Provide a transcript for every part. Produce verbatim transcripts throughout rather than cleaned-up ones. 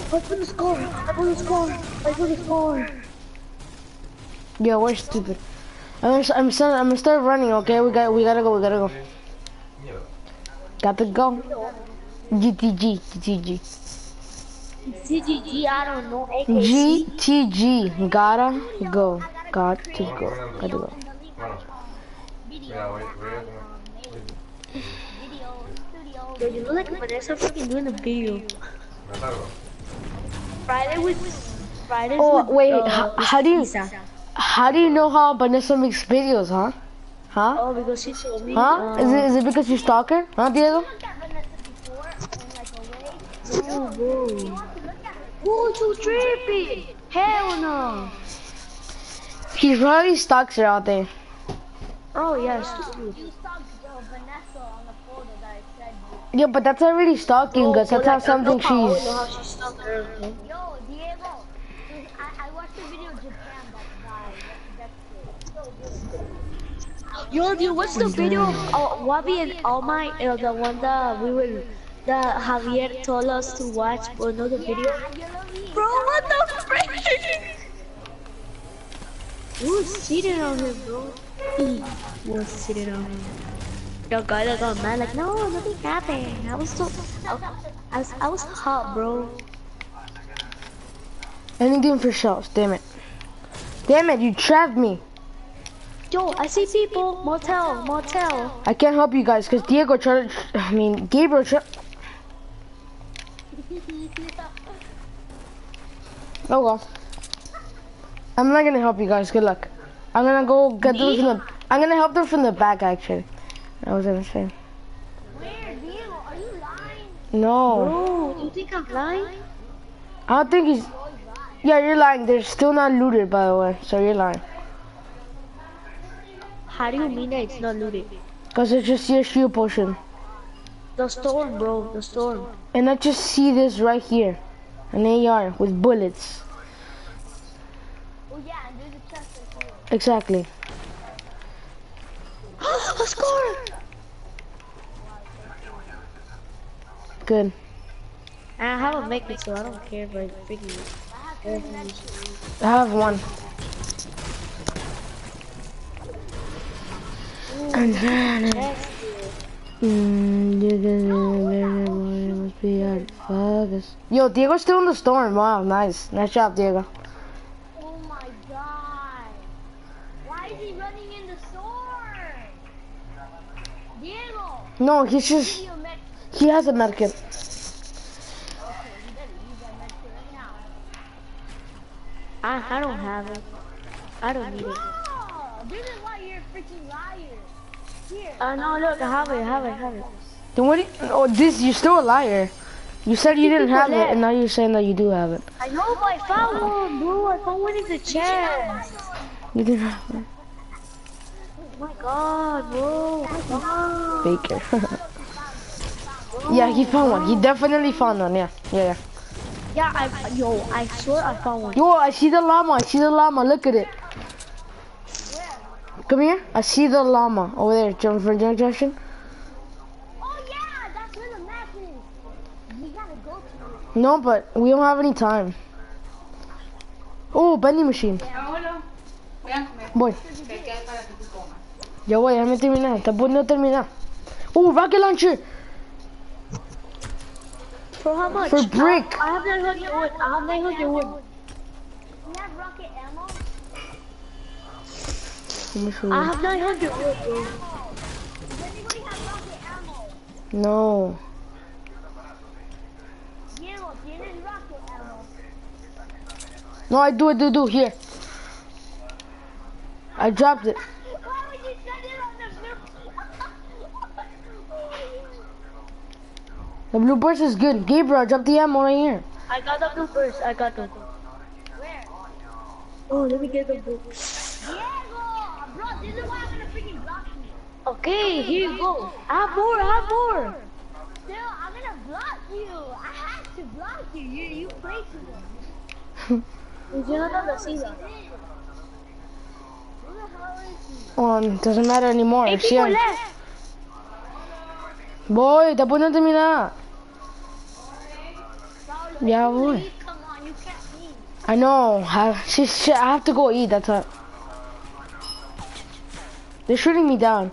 I put the score. I put the score. I put the score. Yeah, we're stupid. I'm gonna, I'm start, I'm gonna start running. Okay, we got, we gotta go. We gotta go. Got to go. G T G, G T G. C G G, I don't know. A K G C. T G. Gotta go. Got to go. Gotta go. Yo, you look like Vanessa freaking doing a video. Friday with Fridays Oh with wait, uh, how, how do you, Lisa. how do you know how Vanessa makes videos, huh? Huh? Oh, because she told me. Huh? Uh, Is it, is it because you stalk her? Huh, Diego? no, bro. Who's too trippy? Hell no. He probably stalks her out there. Oh yes. Yeah, but that's not really stalking, because that's not something I know she's... how she stalked her. Yo, Diego, I, I watched the video of Japan that guy. Yo, dude, what's the video of uh, Wabi and All Might? Uh, the one that we will, that Javier told us to watch, but know the video? Bro, what the frick? Who's sitting on him, bro? He was sitting on him. The guy that got mad, like, no, nothing happened. I was so, I, I was, I was hot, bro. Anything for shells, damn it. Damn it, you trapped me. Yo, I see people. Motel, motel. I can't help you guys, because Diego tried to... I mean, Gabriel tried... Oh well. I'm not gonna help you guys, good luck. I'm gonna go get them from the... I'm gonna help them from the back, actually. I was gonna say. Where, Diego? Are you lying? No. Bro, you think I'm lying? I don't think he's... Yeah, you're lying. They're still not looted, by the way, so you're lying. How do you mean that it's not looted? Because it's just your shield potion. The storm, bro, the storm. And I just see this right here. An A R with bullets. Oh yeah, and there's a chest right here. Exactly. A score! Good. I have a make it, so I don't care about freaking. I have one. And then mm, you must be out. Focus. Yo, Diego's still in the storm. Wow, nice. Nice job, Diego. Oh my god. Why is he running in the storm? Diego! No, he's just... Video met He has a medkit. Okay, you better use that medkit right now. I, I don't have it. I don't need it. Oh, this is why you're a freaking liar. Here. Uh, no, look, I have it, I have it, I have it. Then what do you... Oh, this... You're still a liar. You said you didn't have it, and now you're saying that you do have it. I know, but I found one, bro. I found one in the chest. You didn't have it. Oh my god, bro. Oh my god. Baker. Yeah, he found one. He definitely found one. Yeah, yeah, yeah. Yeah, I, yo, I swear I found one. Yo, I see the llama. I see the llama. Look at it. Come here. I see the llama over there. Jump for jump junction. Oh yeah, that's where the map is. We gotta go to it. No, but we don't have any time. Oh, vending machine. Voy. Ya voy, déjame terminar. Está poniendo a terminar. Oh, rocket launcher. For how much? For brick. I have nine hundred wood. I have nine hundred wood. We have rocket ammo. Let me show I you. have nine hundred wood, bro. Does anybody have rocket ammo? No. Diego, tienes rocket ammo. No, I do, I do, do. Here. I dropped it. Why would you send it on the blue? The blue burst is good. Gabriel, drop the ammo right here. I got the blue first. I got them. Where? Oh, let me get the blue. Diego! Bro, this is why I'm gonna freaking block you. Okay, here you go. I have more. I have more. Still, I'm gonna block you. I had to block you. You, you played too much. Jonathan the Caesar. Who the hell is he? Um, doesn't matter anymore. Eight See people ya. left. Boy, está poniendo a terminar. Pablo, Yeah, boy. Leave, come on, you can't leave. I know. I, she, she, I have to go eat. That's it. They're shooting me down.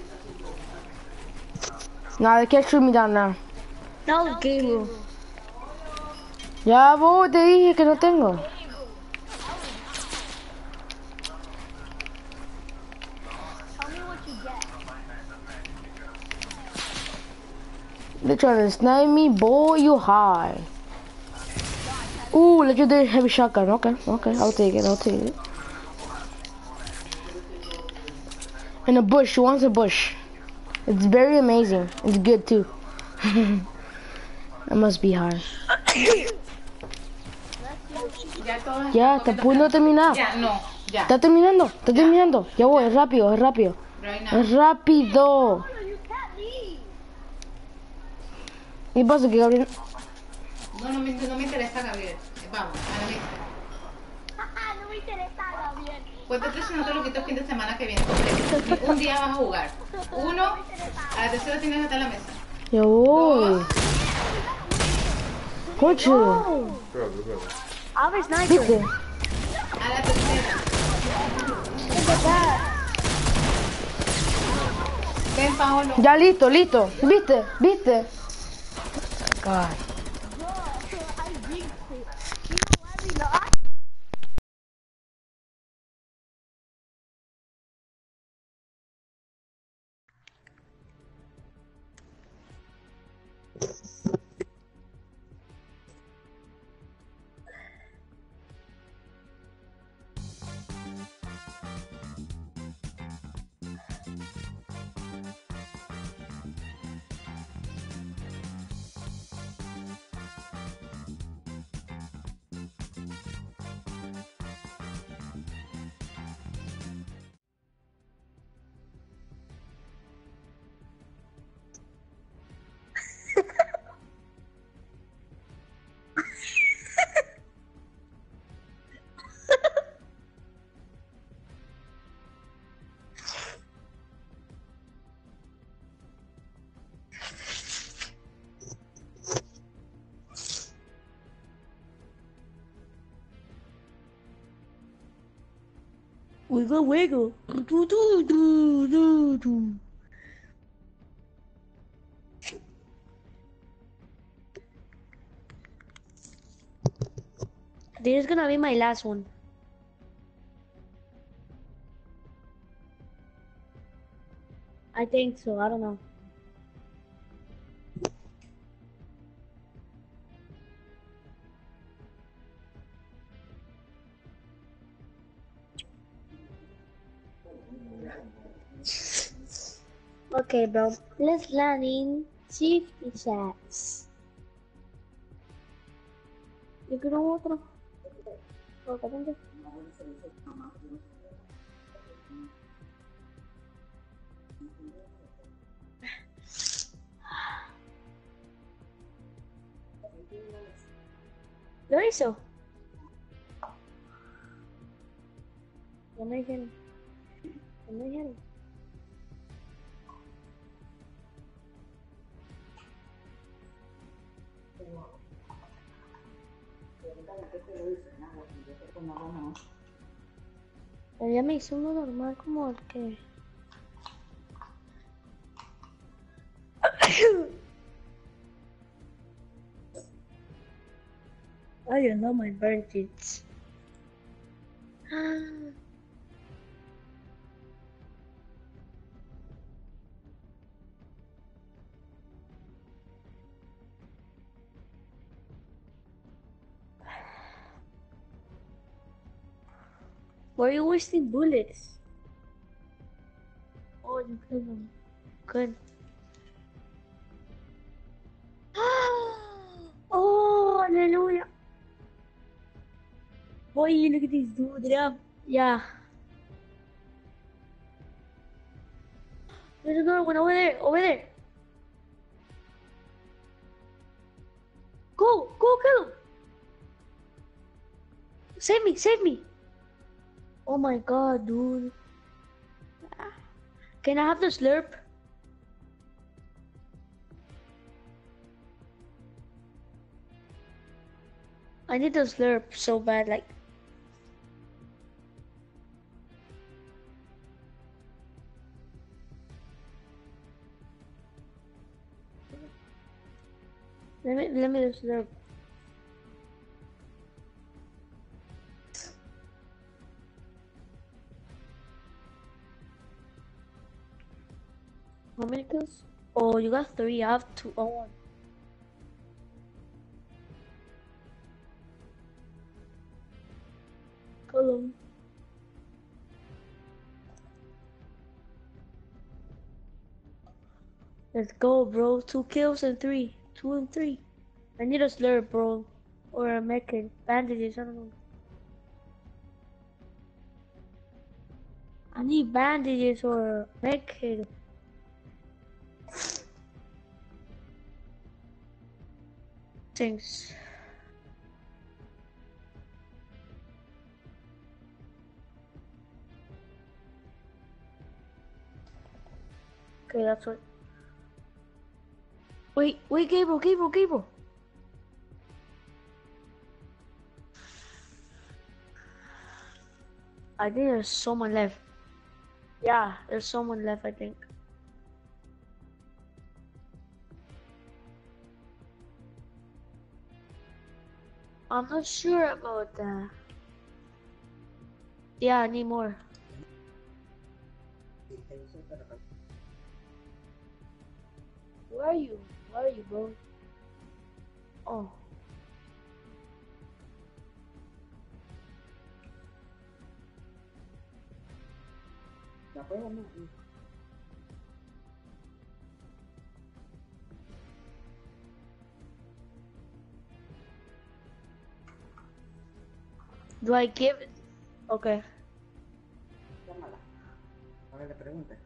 Nah, they can't shoot me down now. No, Gabriel. Ya, boy, te dije que no tengo. Tell me what you get. They're trying to snipe me, boy, you high. Ooh, legendary heavy shotgun. Okay, okay, I'll take it, I'll take it. In a bush, she wants a bush. It's very amazing. It's good too. It must be hard. Ya todas Ya, están está a comiendo punto de terminar. Ya, no, ya. Está terminando, está terminando. Ya voy, es rápido, es rápido. Right now. Es rápido. You can't leave. ¿Qué pasa? Que Gabriel... No, no me, no me interesa, Gabriel. Vamos, a la mesa. No me interesa, Gabriel. Pues entonces no te lo quito el fin de semana que viene. Un día vas a jugar. Uno, a la tercera tienes que estar en la mesa. Ya voy. Coche. I was nice. ¿Viste? A la tercera. Ven, Paolo. Ya listo, listo. ¿Viste? ¿Viste? God. Wiggle, wiggle. Do, do, do, do, do. This is gonna be my last one. I think so, I don't know. Okay, bro. Let's land in fifty shots. Yo quiero otro. Otro, ¿dónde? ¿Lo hizo? No me dijeron. No me dijeron. Ella me hizo uno normal como el que... I don't know my birthdays. Why are you wasting bullets? Oh, you killed them. Good. Oh, hallelujah. Boy, look at this dude. Yeah. Yeah. There's another one over there. Over there. Go. Go kill him. Save me. Save me. Oh my god, dude. Can I have the slurp? I need to slurp so bad, like. Let me let me just slurp. How many kills? Oh, you got three. I have two. Oh, one. Hello. Let's go, bro. Two kills and three. Two and three. I need a slurp, bro. Or a mech bandages. I don't know. I need bandages or a mech kit. Thanks. Okay, that's what. Wait, wait, Gabriel, Gabriel, Gabriel. I think there's someone left. Yeah, there's someone left, I think. I'm not sure about that. Yeah, I need more. Where are you? Where are you, bro? Oh. Do I give it? Okay. Llámala. A ver, le pregunte.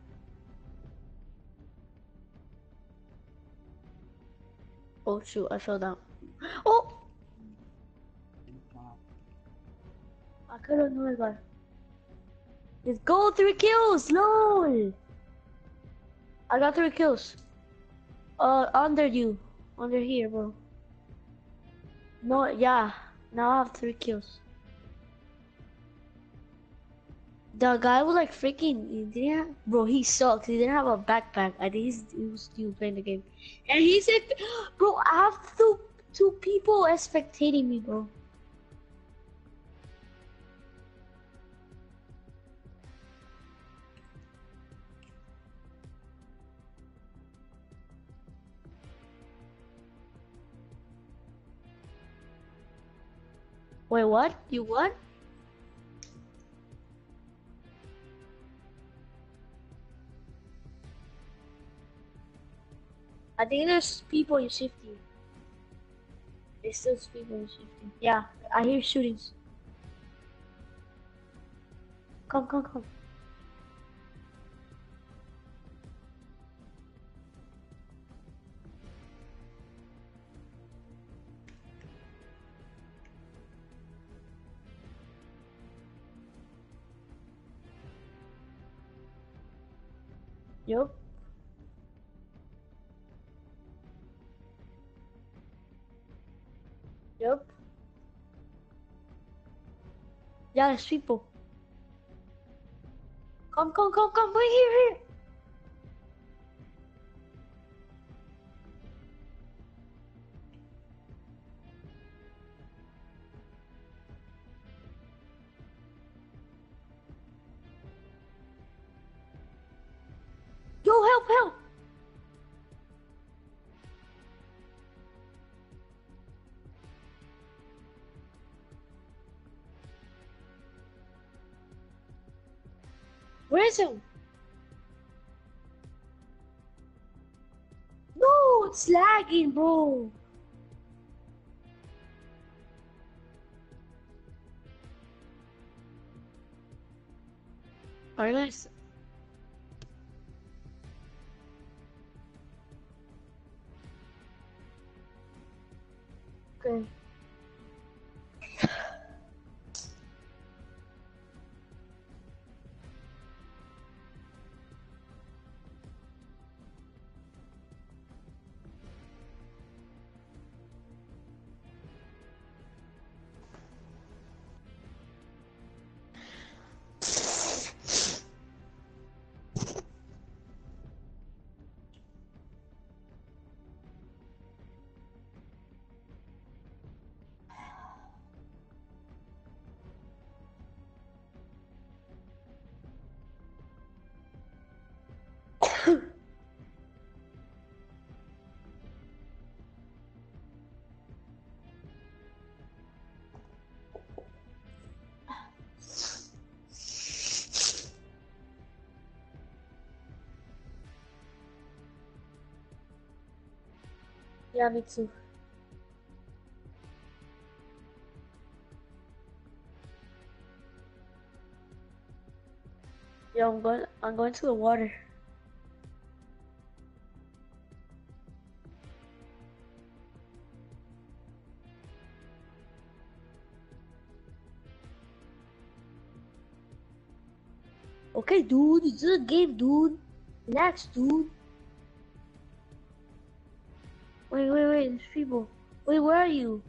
Oh shoot, I fell down. Oh! I could've known I got. Let's go, three kills! LOL! I got three kills. Uh, under you. Under here, bro. No, yeah. Now I have three kills. The guy was like freaking, he didn't have, bro, he sucks. He didn't have a backpack. I think he's, he was still playing the game. And he said, bro, I have two, two people spectating me, bro. Wait, what? You what? I think there's people in shifty. There's still people in shifty. Yeah, I hear shootings. Come, come, come. Yup. Yup. Yeah, there's people. Come, come, come, come, right here, here. Yo, help, help. Where is him? No, it's lagging, bro. Alright, guys. Okay. Yeah, me too. Yeah, I'm going. I'm going to the water. Okay, dude, it's a game, dude. Relax, dude. Wait, wait, wait, there's people. Wait, where are you?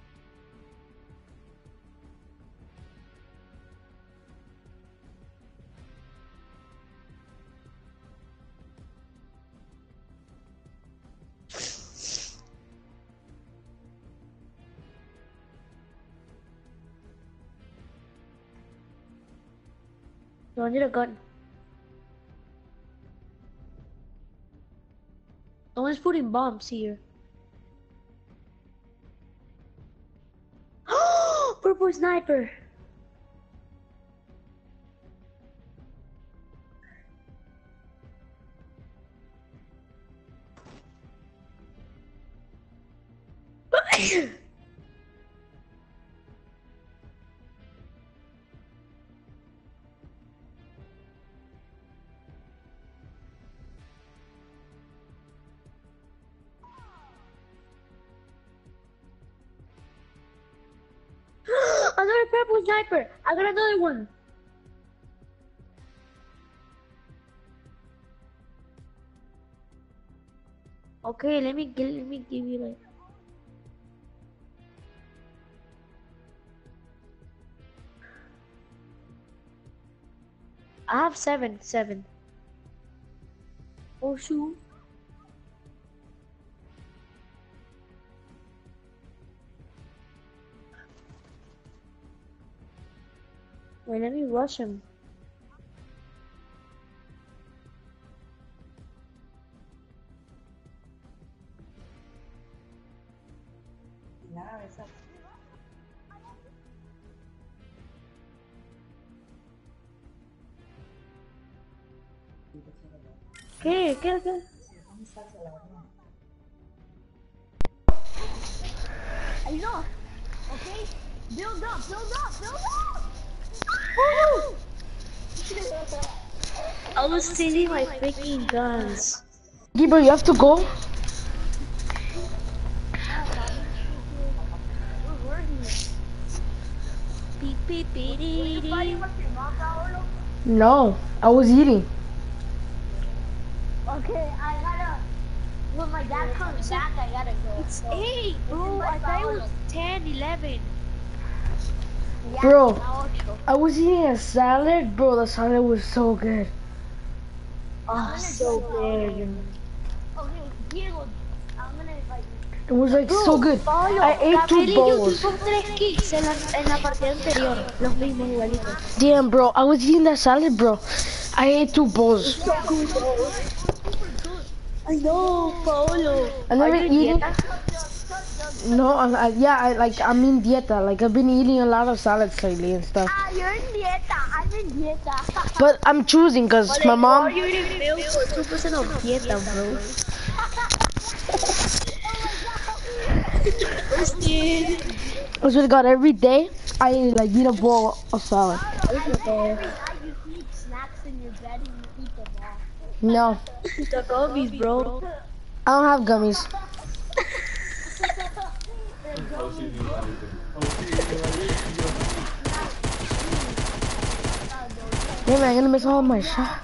No, I need a gun. Someone's putting bombs here. Purple sniper. Another purple sniper. I got another one. Okay, let me get, let me give you like. I have seven, seven. Oh shoot. Wait, let me rush him. Nada de eso. ¿Qué? ¿Qué? ¿Qué? I know. Okay? Build up, build up, build up! Woo! I was stealing my freaking guns. Gabriel, you have to go. Where were you? Beep beep beep Were you beep. fighting with your mom, Paolo? No, I was eating. Okay, I gotta. When my dad comes back, I gotta go. It's So, eight, bro. I thought it was ten, eleven. yeah, Bro. now ocho. I was eating a salad, bro. The salad was so good. Oh, so good. Okay, Diego, I'm gonna invite you. It was like so good. I ate two Gabriel y yo bowls. tuvimos tres kicks en la, en la partida anterior. Los mismos igualitos. Damn, bro. I was eating that salad, bro. I ate two bowls. So good, bro. I know, Paolo. I never Are you eaten. dieta? No, I, I, yeah, I like I'm in dieta. Like I've been eating a lot of salads lately and stuff. Ah, you're in dieta. I'm in dieta. But I'm choosing because my Are mom. you eating milk or two percent of dieta, bro? First kid. I swear to God, every day I like eat a bowl of salad. Every night you eat snacks in your bed and you eat them all. No, The gummies, bro. I don't have gummies. Yeah, man, I'm gonna miss all my shot.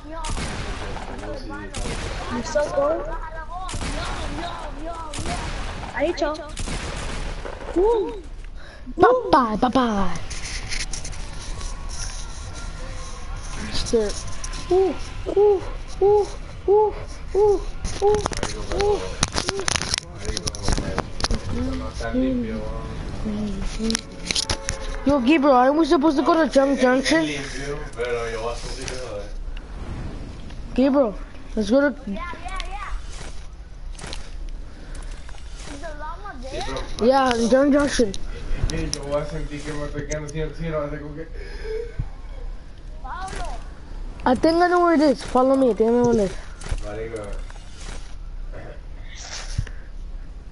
You're so cold. Ahí, chao. Woo. Bye bye, bye bye. Stir. Ooh, ooh, ooh, ooh, ooh, ooh, ooh. Yo, Gabriel, aren't we supposed to go to Junk Junction? Gabriel, let's go to. Yeah, yeah, yeah. Is the llama there? Yeah, Junk Junction. Yo voy a sentir que me estoy quedando sin oxígeno, va a ser como que... Paulo. I think I know where it is. Follow me. I think I know where it is. Marico.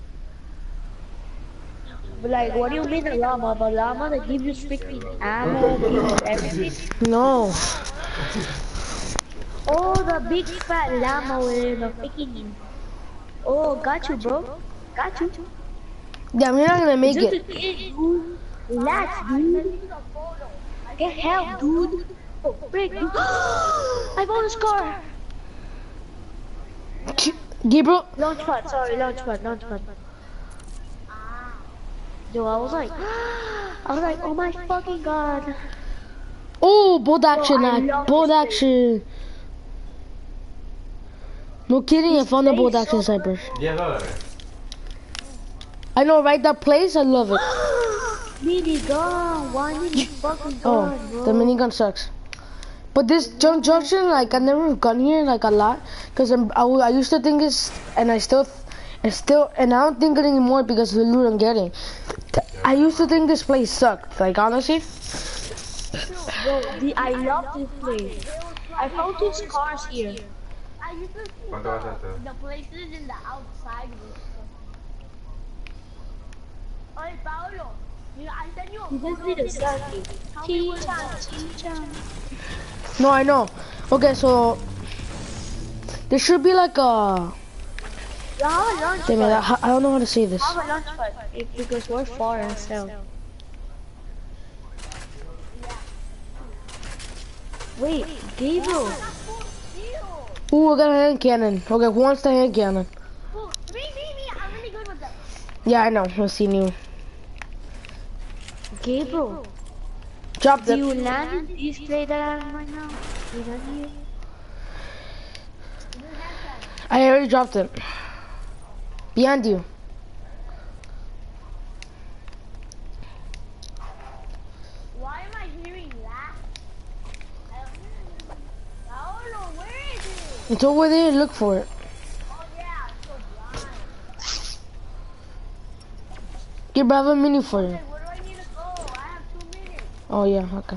But like, what do you mean a llama? A llama that gives you freaking ammo, gives you everything? No. Oh, the big fat llama with the freaking... Oh, got you, bro. Got you. Yeah, we're not gonna make Just it. a kid, dude. Relax, dude. Get help, dude. Oh, break, dude. I found a scar. Gabriel. Launch pad, sorry, launch pad, launch pad. Yo, I was like, I was like, oh my fucking god. Oh, bolt action, Oh, I act, love bolt this action. No kidding, I found the bolt place action so sniper. diez dólares. I know, right? That place, I love it. Minigun, why mini fucking Oh, gun, bro? the minigun sucks. But this junk junction, like I never gone here like a lot, cause I'm, I, I used to think it's, and I still, and still, and I don't think it anymore because of the loot I'm getting. I used to think this place sucked, like honestly. Bro, the, I love this place. I found two scars here. I used to see ¿Cuánto vas a the, hacer? the places in the outside with stuff. Oye, Pablo, mira, I sent you a You just photo need of a this. selfie. Tell me where Chicha, it's chicha. No, I know. Okay, so there should be like a. You have a launch Damn it, pad. I, I don't know how to say this. Have a launch pad. It, because we're far as hell. Wait, Gabriel. Ooh, I got a hand cannon. Okay, who wants the hand cannon? Ooh, me, me, me, I'm really good with them. Yeah, I know. Let's see you. Gabriel. Drop Do it. you land in this play that I'm right now? You land here? I already dropped it. Behind you. Why am I hearing that? I don't know, where is it? It's over there. Look for it. Oh yeah, I'm so blind. Give I have a mini for you. Okay, where do I need to go? I have two minutes. Oh yeah, okay.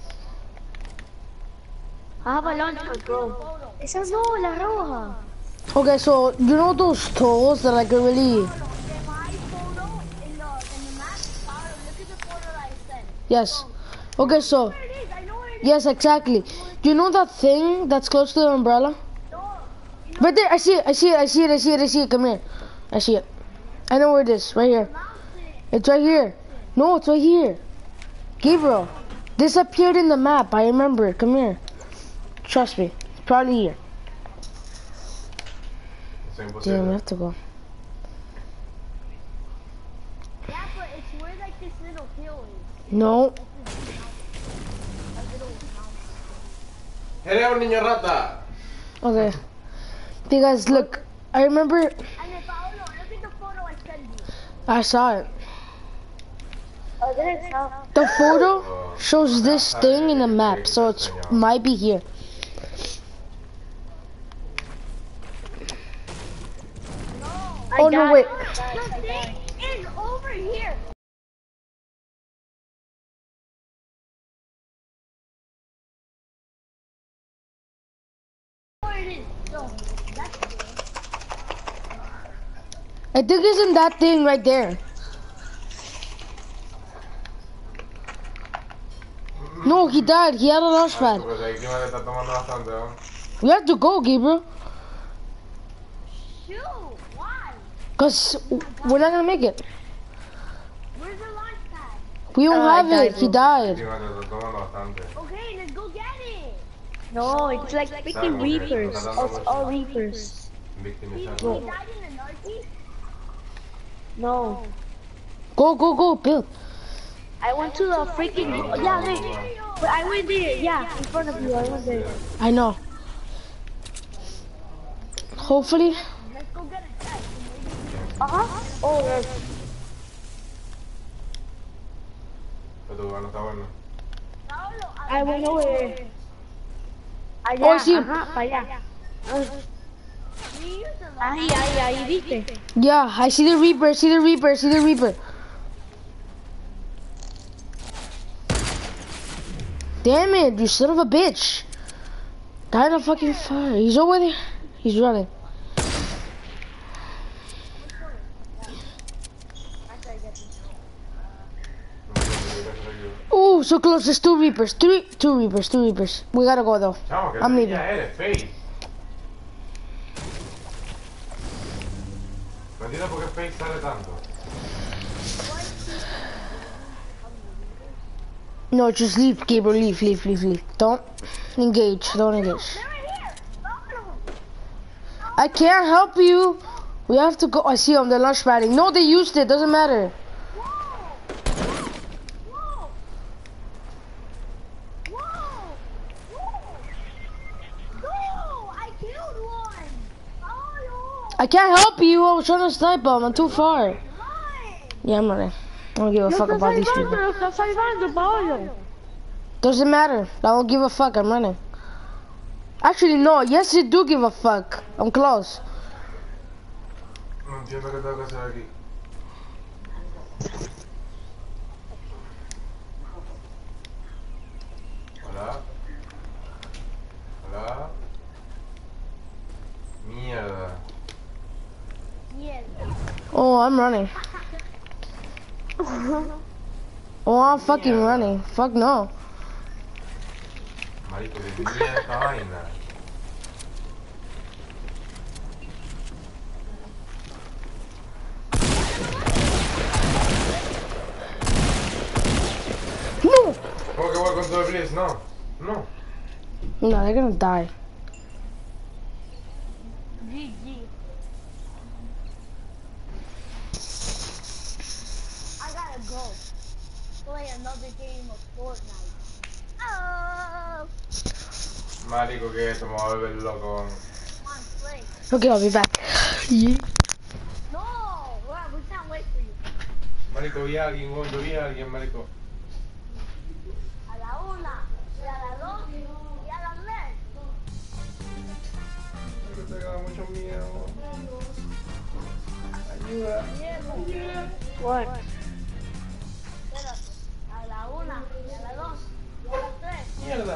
I have a launch pad, bro. Esa no, la roja. Okay, so you know those tolls that like are really. Pablo, in my photo, in the, in the map, Pablo, look at the photo that I sent. Yes. Okay, so Where it is, I know where it is. yes, exactly. You know that thing that's close to the umbrella? No, you know Right there. I see it. I see it. I see it. I see it. I see it. Come here. I see it. I know where it is. Right here. the mountain. It's right here. No, it's right here. Gabriel, this appeared in the map. I remember it. Come here. Trust me. It's probably here. Es Damn, we imposible. have to go. Yeah, but it's where like this little hill is. No. A little mountain. ¡Eres un niño rata! Okay. You guys, look. I remember. And then Pablo, look at the photo I sent you. I saw it. Oh, there it's out. The photo shows this thing in the map, so it might be here. Oh no, wait. The thing is over here. Where it is. No, that's it. I think it's in that thing right there. No, he died. He had a launch pad. Pues ahí encima le está tomando bastante, ¿no? We have to go, Gabriel. Shoot, why? Because we're not gonna make it. Where's the launch pad? We don't Oh, I have it. died, He bro. died. Encima le está tomando bastante. Okay, let's go get it. No, it's like freaking reapers. It's all reapers. He, Victimizando. he died in the Northeast. No. Go, go, go, Bill. I went to the freaking... Yeah, wait. But I went there. Yeah, in front of you. I went there. I know. Hopefully. Let's go get a test. Uh-huh. Oh, there's... Pero tu lugar no está bueno. Pablo, I went over there. Allá, Oh, sí. ajá, para allá. Ah, we use the launch Ahí, ahí, ahí, ¿viste? Yeah, I see the Reaper. I see the Reaper. I see the Reaper. Damn it, you son of a bitch. Die in a fucking fire. He's over there. He's running. Ooh, so close. There's two Reapers. Three, two Reapers. Two Reapers. We gotta go though. Chamo, que I'm leaving. ya eres, Face. No entiendo por qué Face sale tanto. No, just leave, Gabriel. Leave, leave, leave, leave. Don't engage. Don't engage. They're right here. Look at them. I can't help you. We have to go. I see them. They're launch padding. No, they used it. Doesn't matter. Whoa. Whoa. Whoa. Whoa. No, I killed one. Oh, no. I can't help you. I was trying to snipe them. I'm too far. Run. Yeah, I'm running. I don't give a fuck about these people. Lo está salvando, Paolo. Doesn't matter. I don't give a fuck. I'm running. Actually, no. Yes, you do give a fuck. I'm close. No entiendo qué tengo que hacer aquí. Hola. Hola. Mierda. Yes. Oh, I'm running. Oh, I'm fucking Yeah. running. Fuck no. Marico, de mierda esta vaina. No. ¿Cómo que voy con todo el Blitz? No. No. No, they're gonna die. G G. I gotta go. Play another game of Fortnite. Oh, Marico, que esto me va a volver loco. come on, play. Okay, I'll be back. Yeah. No, we're, we can't wait for you. Marico, vi a alguien, gordo, vi a alguien, marico. A la una, y a la dos, y a las tres. Marico, te da mucho miedo. Ayuda. What? Espérate. A la una, y a la dos, y a las tres. Mierda.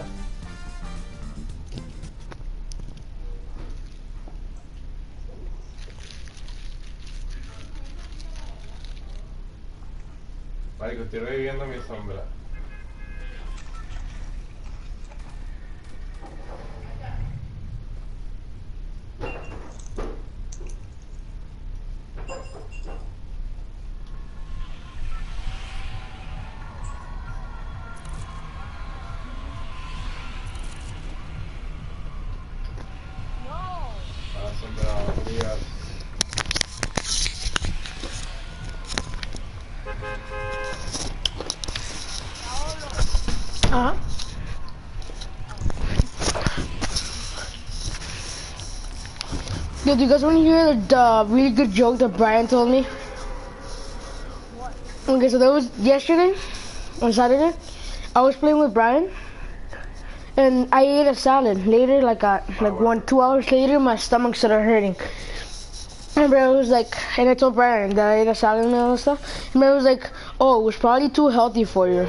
Marico, estoy reviviendo mi sombra. No. La sombra, olvidar. Uh-huh. Yo, do you guys want to hear the uh, really good joke that Brian told me? Okay, so that was yesterday, on Saturday. I was playing with Brian, and I ate a salad. Later, like uh, like one, two hours later, my stomach started hurting. And Brian was like, and I told Brian that I ate a salad and all that stuff. And Brian was like, oh, it was probably too healthy for you.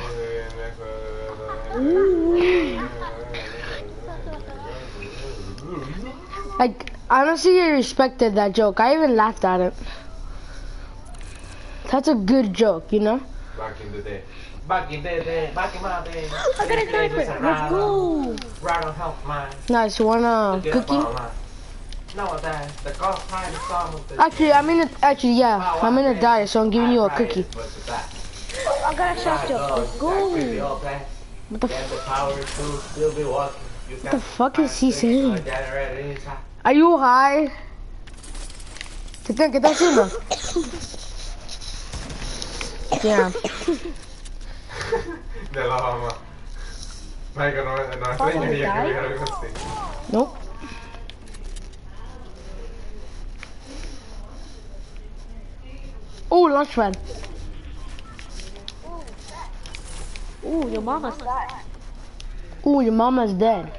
Like, honestly, I respected that joke. I even laughed at it. That's a good joke, you know? Back in the day. Back in the day, back in my day. I got a sniper. Let's go. Right on help mine. Nice, you want a Get up cookie? on line. Nowadays, the cost time is almost the Actually, I'm in a, actually, yeah, I'm in a diet, so I'm giving you a cookie. I got a shotgun. Let's go. What the, f what the fuck is he saying? Are you high? ¿Qué te, qué te haciendo? Yeah. De la mamá. Marico, no, no extrañaría que hubiera algo así. Nope. Oh, launch pad. Ooh, your mama's dead. Ooh, your mama's dead.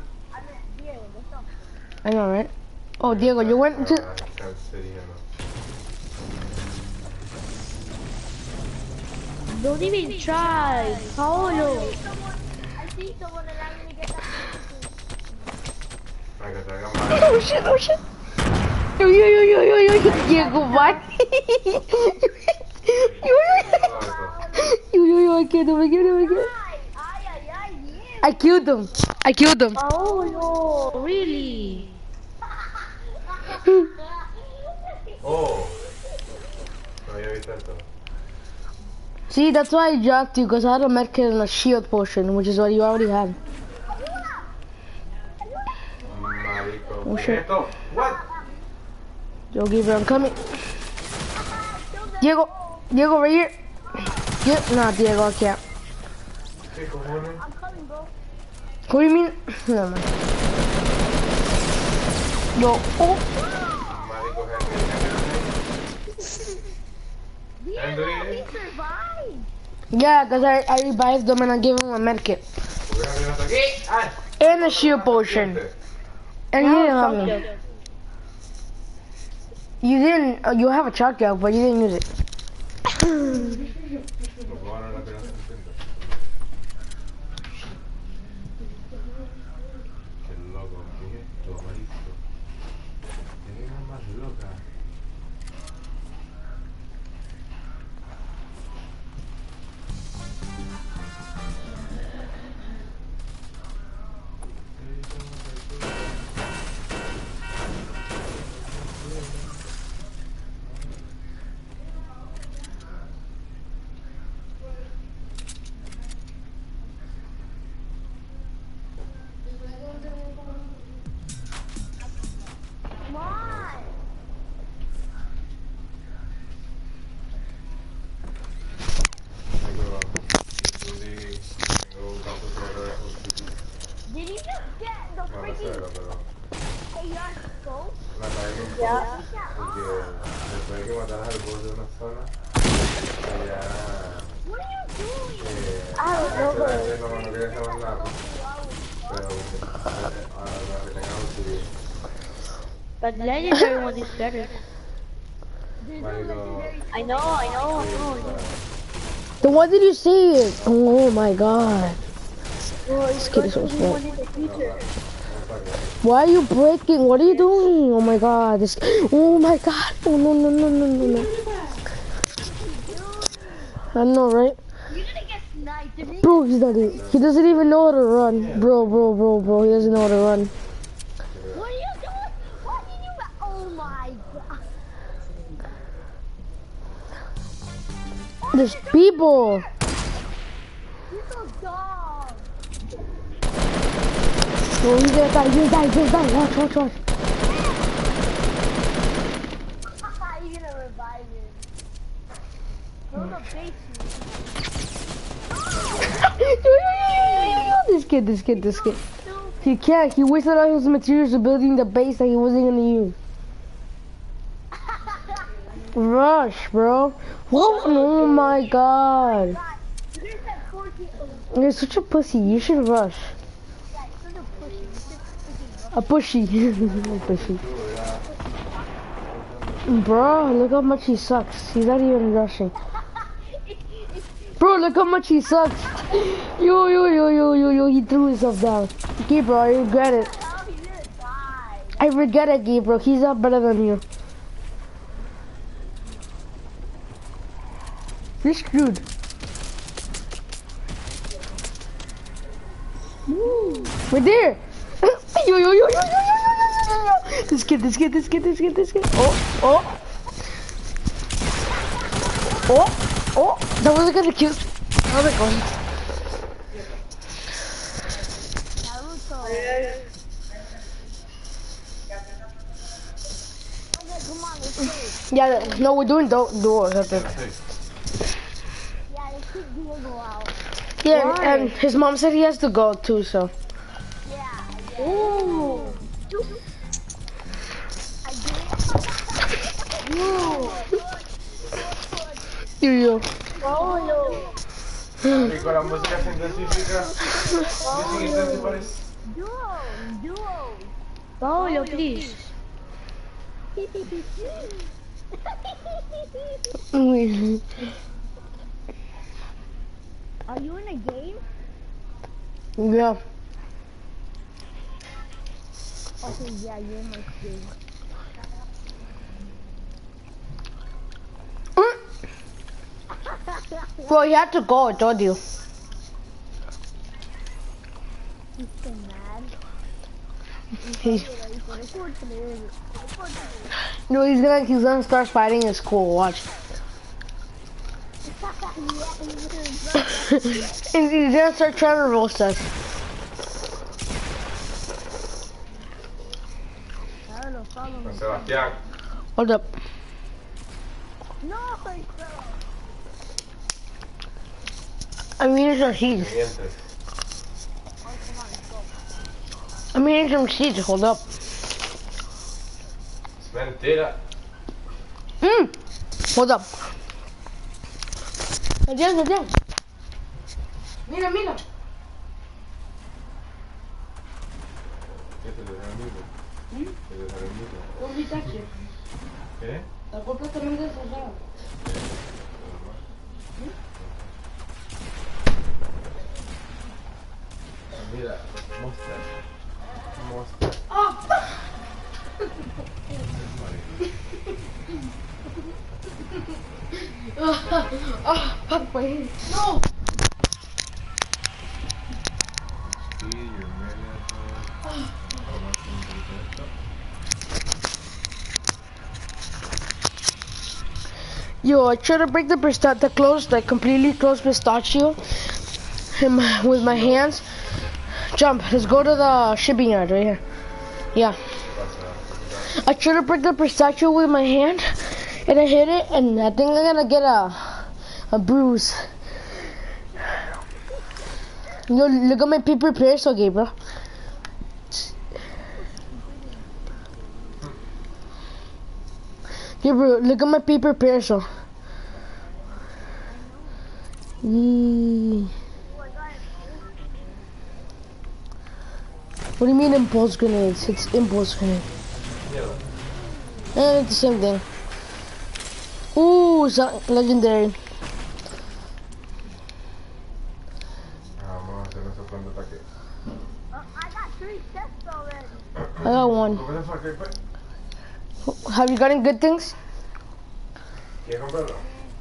I know, right? Oh, Diego, you went to... Don't even try. Paolo. I see someone and I'm gonna get that. Marico, te hagan mal. Oh shit, oh shit. Yo, yo, yo, yo, yo, yo, Diego, what? Yo, yo, yo, I killed him, I killed him, I killed him. Ay, ay, ay, ay, yeah. I killed him. I killed him. Oh no, really? Oh. No había visto esto. See, that's why I dropped you, because I had a medkit and a shield potion, which is what you already had. Marico. Oh, ¿Qué shit. es esto? What? Yo, Gabriel, I'm coming. Diego, Diego, right here. Yeah, nah, Diego, I can't. ¿Qué cojones? I'm coming, bro. What do you mean? Never mind. Yo, oh. Marico, Henry. Diego, Henry. he survived. Yeah, because I, I revived them and I gave him a medkit. ¿Por qué Henry no está aquí? ¡Ay! And a shield potion. And you didn't help me. You didn't, uh, you have a shotgun, but you didn't use it. Lo puedo ganar la pena setenta. Qué loco, ¿qué es esto, marico? Qué nena más loca. Come on. Tengo, tengo un caso sobre eso. Did you just get the No lo sé, freaking pero A R scope? la caí un Ya. poco porque después de que mataras al boss de una zona, ya What are you doing? eh, Ah, no, la pero- gente no, no quería saber nada, pero eh, ahora la que tenga ulti, But legendary one is better. marico, I know, I know, I know. I know. Then why did you say it? Oh my god. Oh, This kid is so it's smart. one in the future. Why are you breaking? What are you doing? Oh my god. This. Oh my god. Oh no no no no no no. I know, right? You're gonna get sniped. Did he? Bro, he's not. e- He doesn't even know how to run. Bro, bro, bro, bro. He doesn't know how to run. What are you doing? What did you? Oh my god. There's people. You're so dumb. Oh, he's gonna die. He's gonna die. He's gonna die. Watch, watch, watch. You're gonna revive him. From the basement. This kid, this kid, this kid. He can't. He wasted all his materials building the base that he wasn't gonna use. Rush, bro. What? Oh my god. Here's that fourteen. You're such a pussy. You should rush. Yeah, it's such a pussy. It's just freaking A pushy. A pushy. Bro, look how much he sucks. He's not even rushing. Bro, look how much he sucks. Yo, yo, yo, yo, yo, yo. He threw himself down. Okay, bro, I regret it. Oh, he's gonna die. I regret it, Gabe, bro. He's not better than you. You're screwed. We're there. Yo, yo, yo, yo, yo, yo, yo, yo, yo. This kid, this kid, this kid, this kid, this kid. Oh, oh. Oh, oh. That wasn't gonna kill. How's it going? Naruto. Okay, come on, let's go. Yeah, no, we're doing do duos, I think. Yeah, let's keep Diego out. Yeah, and, and his mom said he has to go too, so. Yeah, yeah. Ooh. I did it. Yo, yo. Oh no. marico, la música se intensifica, dicen intensifies. Duo, duo. Paolo, please. Are you in a game? Yeah. Okay, yeah, you're in my game. Well, you had to go, I told you. He's so mad. He, no, he's gonna he's gonna start fighting in school. Watch. And he's gonna start trying to roast us. Con Sebastián. Hold up. No, I'm eating some seeds. Mientes. I'm eating some seeds. Hold up. Es mentira. Mmm. Hold up. Adiós, adiós. Mira, mira. ¿Qué te le da el mismo? ¿Te le da el mismo? Don't be touching. ¿Qué? Está completamente cerrado. Mira, mostra. Mostra. Oh, fuck my head. No. Sí, yo me Yo, I try to break the pista- the closed, like completely closed pistachio in my, with my hands. Jump, let's go to the shipping yard right here. Yeah. I try to break the pistachio with my hand and I hit it and I think I'm gonna get a, a bruise. Yo, look at my paper pencil, Gabriel. Gabriel, look at my paper pencil. Yee. What do you mean impulse grenades? It's impulse grenade. Eh, it's the same thing. Ooh, it's not legendary. Vamos a hacer nuestro plan de ataque. I got three chests already. I got one. ¿Cómo se fue? ¿Qué fue? Have you gotten good things? ¿Quieres comprarlo?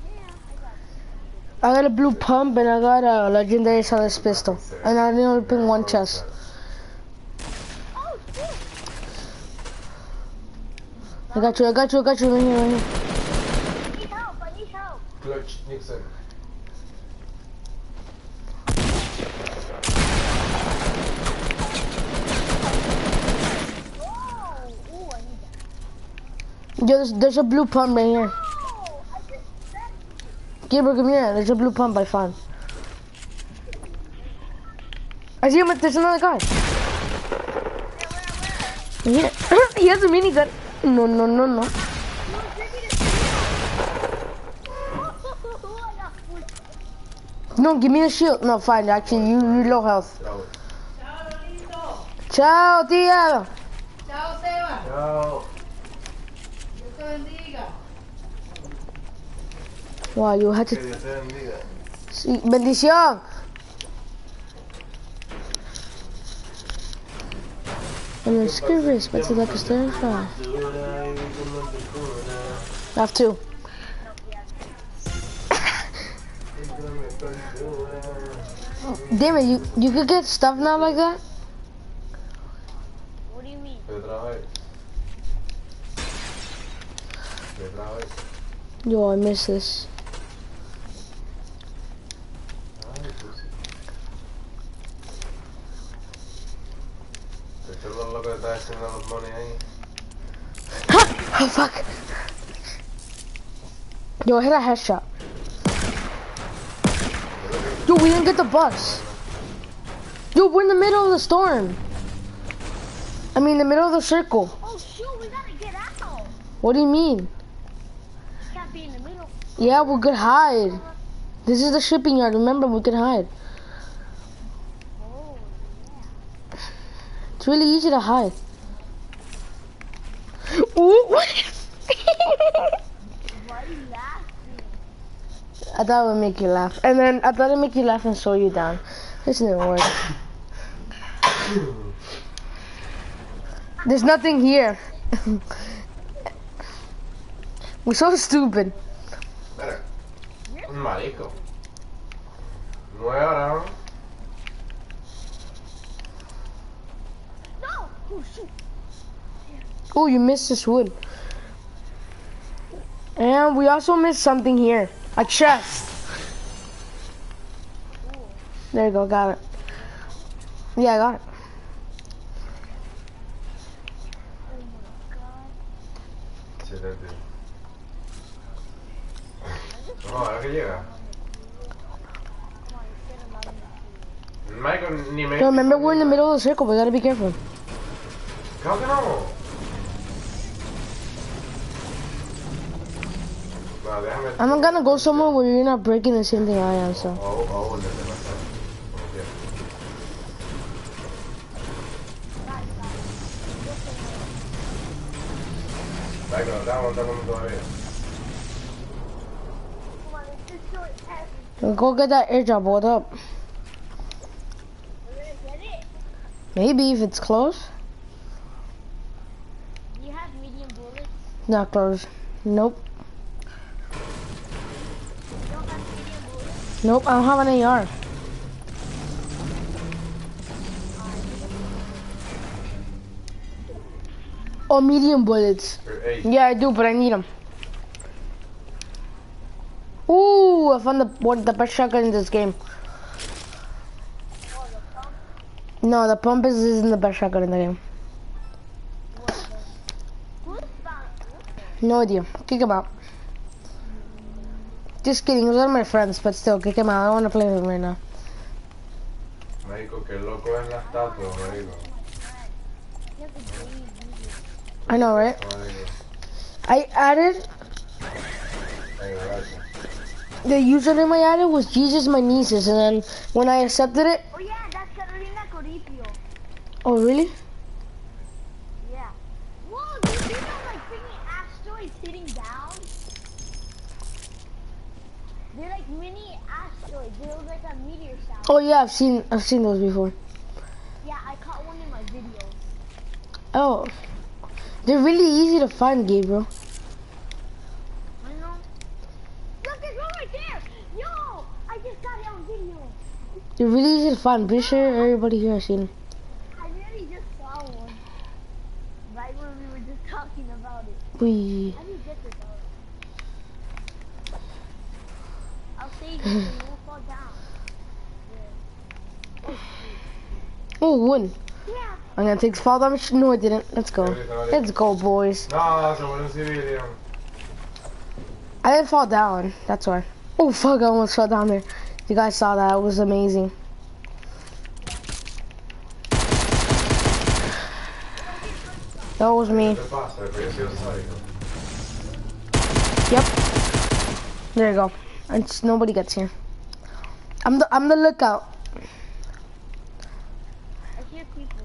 I got a blue pump and I got a legendary silenced pistol. And I only opened one chest. Oh, shit. I got you, I got you, I got you, right here, right here. I need help. I need help. Clutch Nixon. Whoa. Ooh, I need that. Yo, there's, there's a blue pump right here. Oh, I just said Gabriel, come here. There's a blue pump I found. I see him. There's another guy. Yeah. He has a minigun. No, no, no, no. No, give me the shield. No, fine. Actually, you you low health. Ciao, tía. Chao, Seba. Chao. Dios te bendiga. Wow, you had Que to. Dios te bendiga. Sí, bendición. And then screw this, but to like a stern fire. I have two. Damn it, you you could get stuff now like that? What do you mean? Yo trabajé. Yo trabajé. Yo, I miss this. Ay, pues sí. Esto es lo que está haciendo los mones ahí. Oh fuck. Yo, I hit a headshot. Yo, we didn't get the bus. Yo, we're in the middle of the storm. I mean, the middle of the circle. Oh, shoot. We gotta get out. What do you mean? Can't be in the middle. Yeah, we could hide. This is the shipping yard. Remember, we could hide. Oh, It's really easy to hide. Ooh. why are you laughing? I thought it would make you laugh. And then I thought it'd make you laugh and slow you down. This didn't work. There's nothing here. We're so stupid. Mira, You're Un marico. Nueve horas, ¿no? No! Oh, shoot. Oh, you missed this wood. And we also missed something here. A chest. There you go, got it. Yeah, I got it. Excelente. No, ahora que llega. Michael, ni me... So remember, we're in the middle of the circle. We gotta be careful. Claro que no. No, déjame... I'm gonna go somewhere where you're not breaking the same thing I am, so. Oh, oh, desde la sala. Ok. Michael, no estamos montando todavía. Come on, it's just so heavy. Go get that airdrop. Hold up. We're gonna get it. Maybe if it's close. Do you have medium bullets? Not close. Nope. You don't have medium bullets? Nope. I don't have an A R. Oh, medium bullets. Hey, Yeah, I do, but I need them. Ooh, I found the one the best shotgun in this game. No, the pump is isn't the best shotgun in the game. Who's found? No idea. Kick him out. Just kidding. Those are my friends, but still, kick him out. I don't want to play with him right now. Marico, qué loco es la estatua, marico. You have to breathe. I know, right? Marico. I added Venga, gracias. the username I added was Jesus My Nieces, and then when I accepted it, Oh yeah, that's Carolina Coripio. oh really? Yeah. Whoa, do you see those like freaking asteroids hitting down? They're like mini asteroids. They look like a meteor shower. Oh yeah, I've seen I've seen those before. Yeah, I caught one in my videos. Oh, they're really easy to find, Gabriel. I know. Look, there's one right there. Yo, I just got it on video. They're really easy to find. Pretty sure everybody here has seen them. I really just saw one. Right when we were just talking about it. Wee. How do you get this out? I'll save you so you won't fall down. Yeah. Oh, one. Yeah. I'm gonna take fall damage. No, I didn't. Let's go. Let's go, boys. No, se volvió un civilian. I didn't fall down. That's why. Oh fuck! I almost fell down there. You guys saw that? It was amazing. That was me. ¿Qué te pasa? Porque yo soy un sádico. Yep. There you go. And just nobody gets here. I'm the I'm the lookout. I hear people.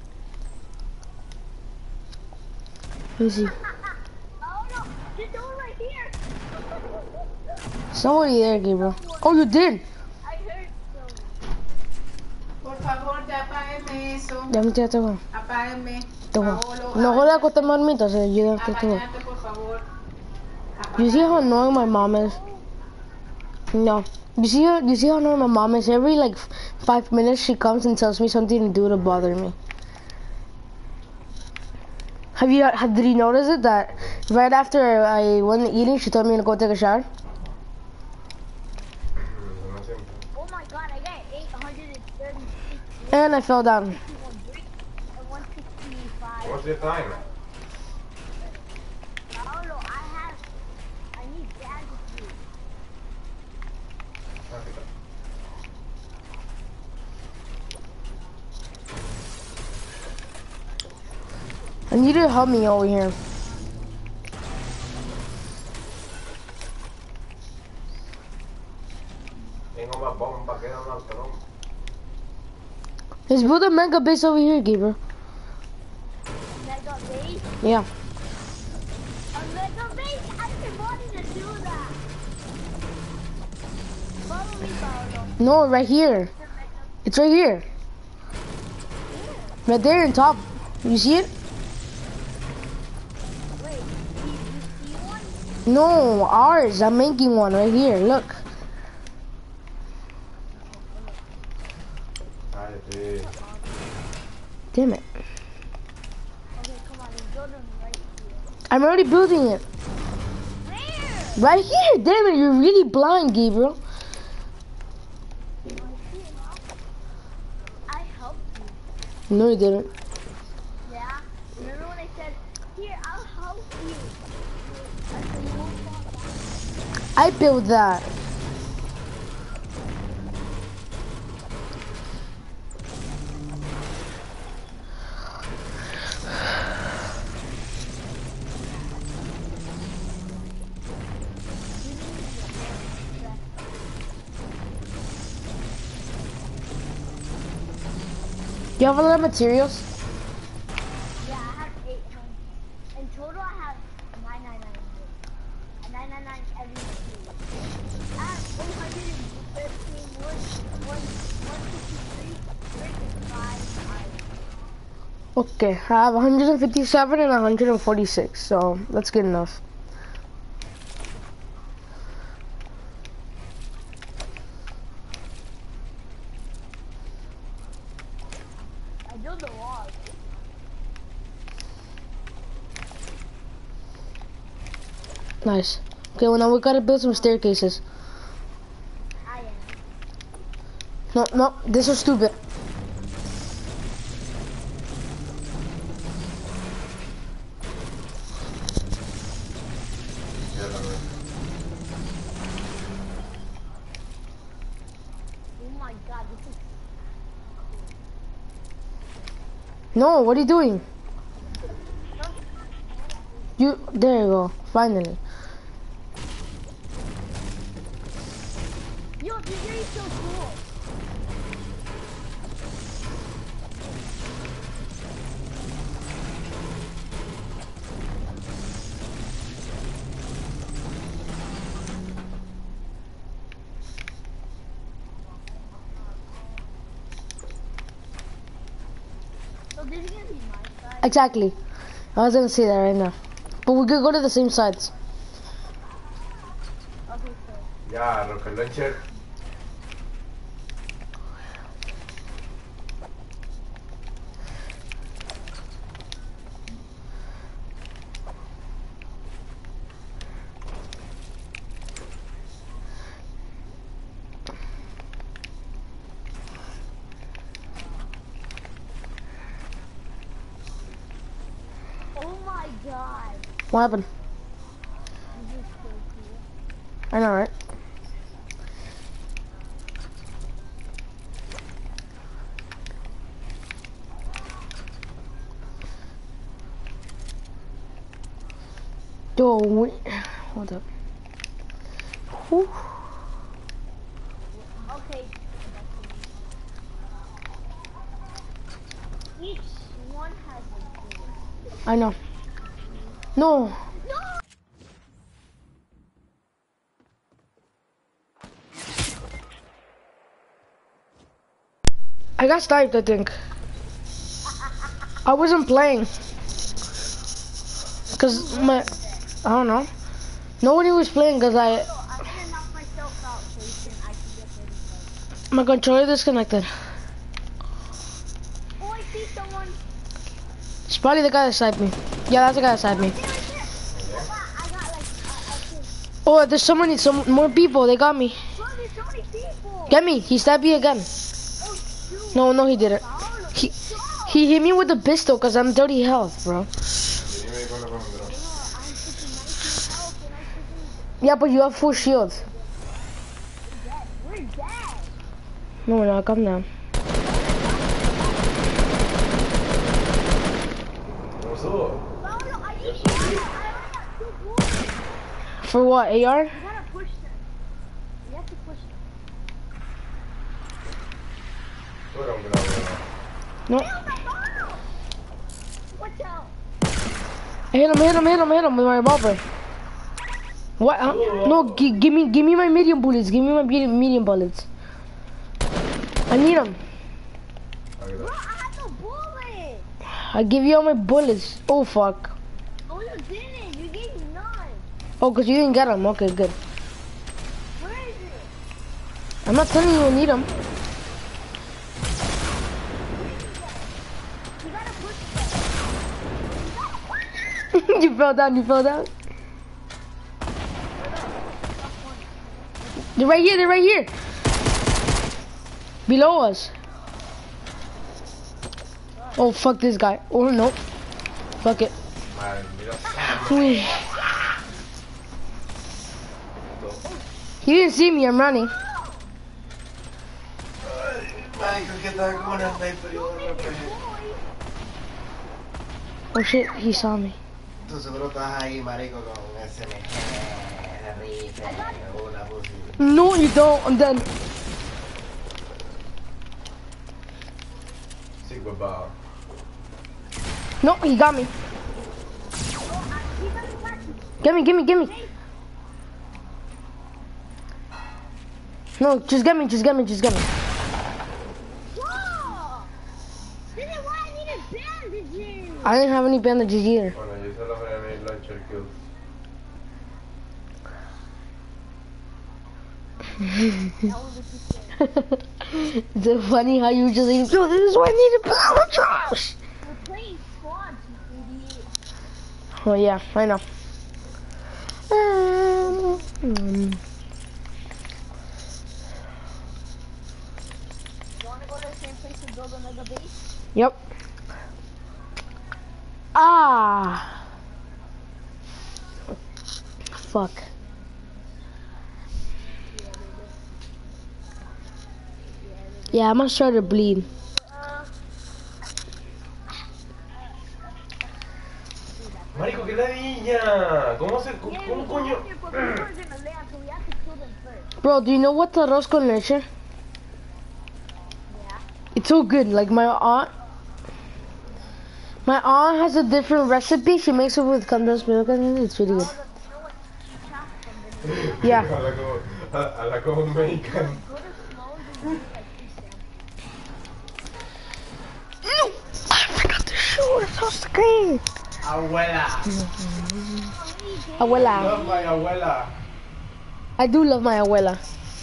Who's he? Oh no, there's no one right here. Somebody there, Gabriel. Oh, you did. I heard some. Por favor, ya apáguenme eso. Ya me tiraste con. Apáguenme. Toma. Paolo, No jodas acostarme dormito, so you don't have to do it. apágate, por favor. You see how annoying my mom is? No. You see how you see how annoying my mom is? Every like f- five minutes she comes and tells me something to do to bother me. Have you have, did you notice it that right after I wasn't eating she told me to go take a shower? No siempre. Oh my god, I got eight hundred thirty-six And I fell down. and one sixty-five. What's your time? Paolo, I have. I need bandages. I need you to help me over here. Tengo más bomba que un autonom. Let's build a mega base over here, Gabriel. Mega base? Yeah. A mega base? I've been wanting to do that. Follow me, Paolo. No, right here. It's right here. Right there on top. You see it? Wait, you, you see one? No, ours. I'm making one right here. Look. Cállate. Damn it. Okay, come on, let's build them right here. I'm already building it. Where? Right here. Damn it, you're really blind, Gabriel. I helped you. No, you didn't. Yeah? Remember when I said, here, I'll help you? I said, you won't fall down. I built that. You have a lot of materials? Yeah, I have eight hundred. In total, I have nine nine nine. And nine nine nine every material. I have eight hundred fifteen wood, one fifty-three, brick, and five iron. Okay, I have one hundred fifty-seven and one hundred forty-six, so that's good enough. I built the wall. Nice. Okay, well now we gotta build some staircases. I am. No, no, this is stupid. Ya la verdad. Oh my god, this is. No, what are you doing? You, there you go, finally. Yo, this area is so cool. So this is gonna be my side. Exactly. I was gonna say that right now. But we could go to the same sides. Okay, so. Ya, rocket launcher. Oh my god. What happened? This is so cool. I know, right? Yo, wait. Hold up. Whew. Okay. Each one has a door. I know. No. I got sniped, I think. I wasn't playing. Cause my, I don't know. Nobody was playing cause I, I'm gonna knock myself out so you can, I can get ready. my controller disconnected. Oh, I see someone. It's probably the guy that sniped me. Yeah, that's the guy that sniped me. There, right there. I got like, I, I think. Oh, there's so many, some more people. They got me. Bro, there's so many people. Get me. He stabbed me again. Oh, shoot. No, no, he didn't. Paolo, He, stop. he hit me with a pistol cause I'm dirty health, bro. Dime cuándo vamos, bro. I'm freaking nineteen health and I'm freaking Yeah, but you have full shield. dead. We're dead. No, we're not. Come down. What's up? Paolo, I need you. I only got two bullets. For what, A R? You gotta push them. You have to push them. Fuera un grado. No. Ew, my Paolo. Watch out. I hit him, hit him, hit him, hit him with my revolver. What? Uh, no, gi give me, give me my medium bullets. Give me my medium, medium bullets. I need them. Bro, I have no bullet. I give you all my bullets. Oh fuck. Oh, you didn't. You gave me none. Oh, cause you didn't get them. Okay, good. Where is it? I'm not telling you you need them. You fell down, you fell down. They're right here, they're right here. Below us. Oh, fuck this guy. Oh, no. Fuck it. Madre mía. Uy. He didn't see me, I'm running. Marico, que estaba como una sniper y yo no pegué. Oh shit, he saw me. Tú seguro estás ahí, marico, con S M G, rifle, una posible. No, you don't, I'm done. Sigma bar. No, he got me. Get me, get me, get me. No, just get me, just get me, just get me. Whoa! This is why I needed bandages. I didn't have any bandages either. Bueno, yo solo voy a ver launcher kills. It's so funny how you just like, yo, this is why I need a power charge. We're playing squads, you idiot. Oh yeah, I know. Um, hmm. You wanna go to the same place and build another base? Yep. Ah. Fuck. Yeah, I'm gonna start to bleed. Marico, qué ladilla. ¿Cómo se, cómo, cómo coño? But we're gonna land, so we have to kill them first. Bro, do you know what's arroz con leche? Yeah. It's so good. Like my aunt, my aunt has a different recipe. She makes it with condensed milk and it's really good. You know what? Chocolate. Yeah. A la como, a, a la como Mexican. Go to Sloan and do like two stamps. No, I forgot to show it on screen. Abuela. Abuela. Love my abuela. I do love my abuela.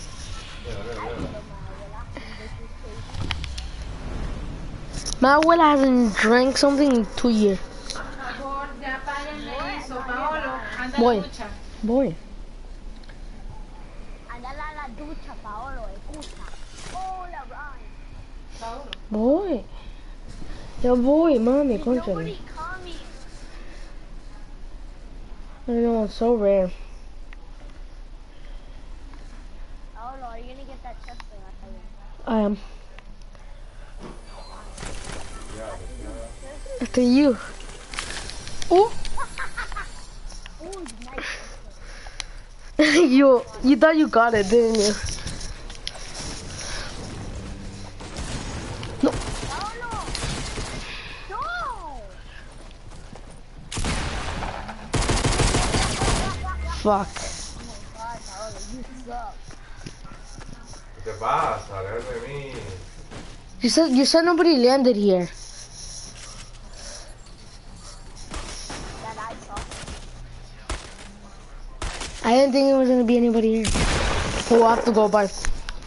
My abuela hasn't drank something in two years. Por favor, ya párenle eso, Paolo. Anda a Voy. la ducha. Boy. Anda a la ducha, Paolo, escucha. Hola, Brian. Paolo. Boy. Ya voy, mami, conchale. Nobody coming. I know, it's so rare. Paolo, are you gonna get that chest thing? I'll tell you. I am. After you. Oh, Oh, nice. you, you thought you got it, didn't you? No. Paolo! No! Fuck. Oh my god, Paolo, you suck. ¿Qué te pasa? Alejate de mí. You said you said nobody landed here. That I saw. I didn't think there was gonna be anybody here. Oh, we'll have to go by.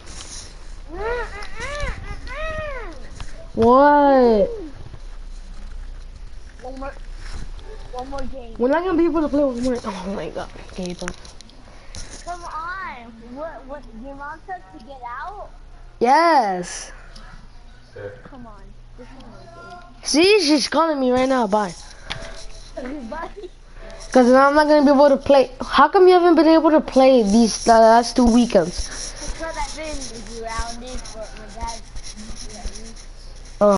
What? One more. One more game. We're not gonna be able to play with more. Oh my god. Okay, bro. Come on. What? What? Your mom said to get out? Yes. Sí. Come on. This one more See, she's calling me right now. Bye. game. Bye. Cause now I'm not gonna be able to play. How come you haven't been able to play these the last two weekends? Because I've been